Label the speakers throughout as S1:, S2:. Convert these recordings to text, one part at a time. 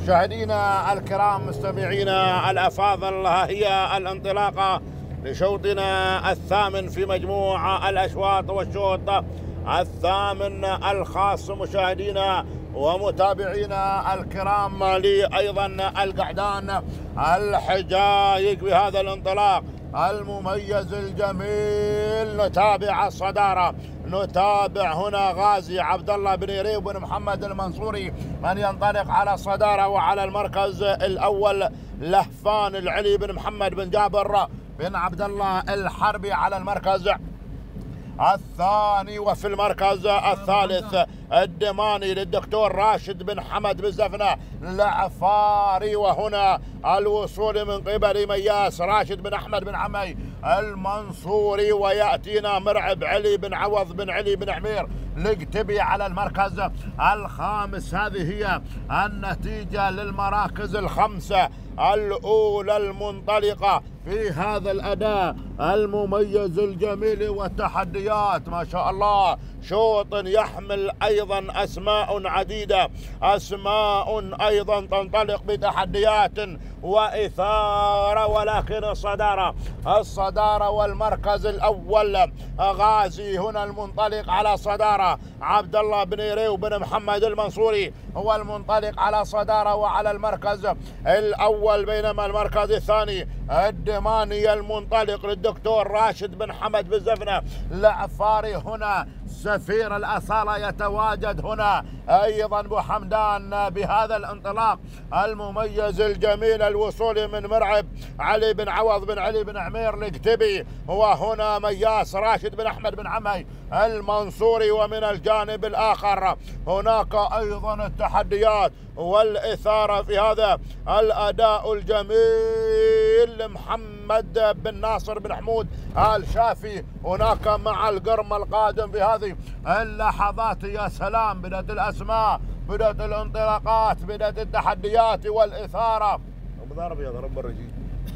S1: مشاهدينا الكرام مستمعينا الأفاضل، ها هي الانطلاقة لشوطنا الثامن في مجموع الأشواط والشوط الثامن الخاص مشاهدينا ومتابعينا الكرام لي أيضا القعدان الحجايق بهذا الانطلاق المميز الجميل. نتابع الصدارة، نتابع هنا غازي عبد الله بن يريو بن محمد المنصوري من ينطلق على الصدارة، وعلى المركز الأول لهفان العلي بن محمد بن جابر بن عبد الله الحربي على المركز الثاني، وفي المركز الثالث الدماني للدكتور راشد بن حمد بن زفنة العفاري، وهنا الوصول من قبل مياس راشد بن أحمد بن عمي المنصوري، ويأتينا مرعب علي بن عوض بن علي بن عمير لقتبي على المركز الخامس. هذه هي النتيجة للمراكز الخمسة الأولى المنطلقة في هذا الأداء المميز الجميل والتحديات ما شاء الله. شوط يحمل أيضا أسماء عديدة، أسماء أيضا تنطلق بتحديات وإثارة، ولكن الصدارة والمركز الأول غازي هنا المنطلق على صدارة، عبد الله بن يريو بن محمد المنصوري هو المنطلق على صدارة وعلى المركز الأول، بينما المركز الثاني الدماني المنطلق للدكتور راشد بن حمد بن زفنة العفاري. هنا سفير الأصالة يتواجد هنا أيضا أبو حمدان بهذا الانطلاق المميز الجميل، الوصول من مرعب علي بن عوض بن علي بن عمير لقتبي، وهنا مياس راشد بن أحمد بن عمي المنصوري، ومن الجانب الآخر هناك أيضا التحديات والإثارة في هذا الأداء الجميل. محمد بن ناصر بن حمود آل شافي هناك مع القرم القادم في هذه اللحظات. يا سلام، بدأت الأسماء، بدأت الانطلاقات، بدأت التحديات والإثارة. ضرب يا ضرب الرجيم.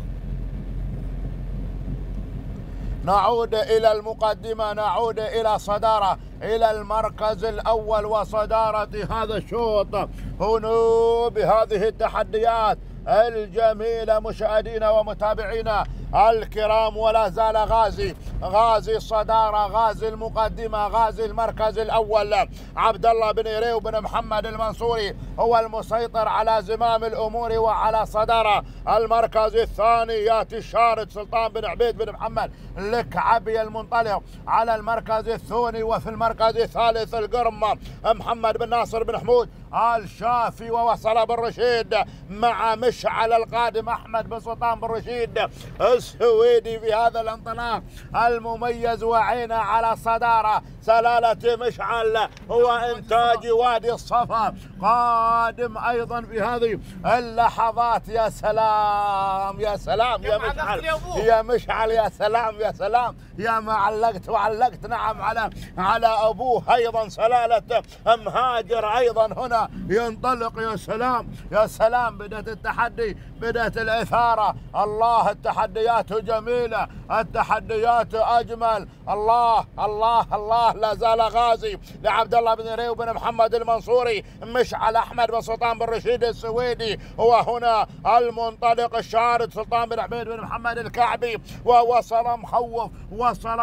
S1: نعود إلى المقدمة، نعود إلى صدارة، إلى المركز الأول وصدارة هذا الشوط هنا بهذه التحديات الجميلة مشاهدينا ومتابعينا الكرام. ولا زال غازي الصدارة، غازي المقدمة، غازي المركز الأول عبد الله بن يريو بن محمد المنصوري هو المسيطر على زمام الأمور وعلى صدارة. المركز الثاني ياتي الشارد سلطان بن عبيد بن محمد الكعبي المنطلق على المركز الثاني، وفي المركز الثالث القرم محمد بن ناصر بن حمود آل شافي، ووصل بن رشيد مع مشعل القادم أحمد بن سلطان بن رشيد السويدي في هذا الانطلاق المميز. وعينا على صدارة سلالة مشعل هو إنتاج وادي الصفا قادم أيضا في هذه اللحظات. يا سلام يا سلام يا مشعل، يا مشعل، يا سلام يا سلام، يا ما علقت وعلقت. نعم على أبوه أيضا سلالة مهاجر أيضا هنا ينطلق. يا سلام يا سلام، بدأت التحدي، بدأت الإثارة. الله، التحديات جميلة، التحديات أجمل. الله الله الله. لا زال غازي لعبد الله بن يريو بن محمد المنصوري مشعل أحمد بن سلطان بن رشيد السويدي، وهنا المنطلق الشارد سلطان بن عبيد بن محمد الكعبي، ووصل مخوف، وصل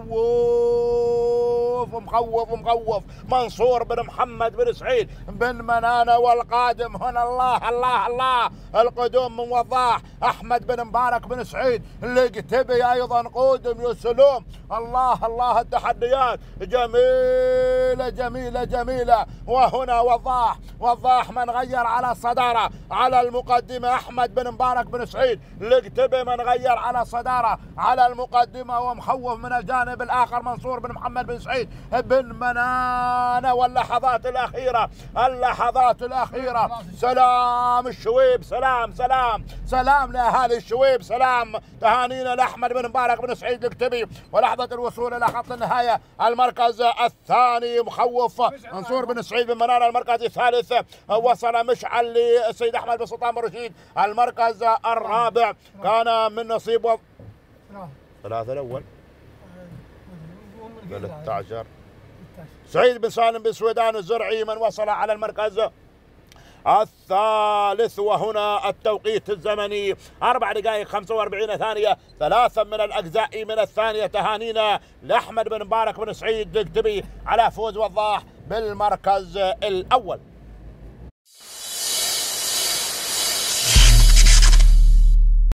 S1: مخوف منصور بن محمد بن سعيد بن منانة، والقادم هنا الله الله الله القدوم من وضاح أحمد بن مبارك بن سعيد القتبي أيضا قودم. يا سلام، الله الله، التحديات جميلة جميلة جميلة. وهنا وضاح من غير على الصدارة على المقدمة أحمد بن مبارك بن سعيد القتبي من غير على الصدارة على المقدمة، ومخوف من الجانب الآخر منصور بن محمد بن سعيد بن منانة. واللحظات الأخيرة، اللحظات الأخيرة. سلام الشويب، سلام لأهالي الشويب، سلام تهانينا لأحمد بن مبارك بن سعيد الكتبي. ولحظة الوصول إلى خط النهاية المركز الثاني مخوف منصور بن سعيد بن منانة. المركز الثالث وصل مشعل للسيد أحمد بن سلطان بن رشيد. المركز الرابع كان من نصيب ثلاثة الأول 13 سعيد بن سالم بن سويدان الزرعي من وصل على المركز الثالث، وهنا التوقيت الزمني 4 دقائق 45 ثانية، 3 من الأجزاء من الثانية. تهانينا لأحمد بن مبارك بن سعيد الدبي على فوز وضاح بالمركز الأول.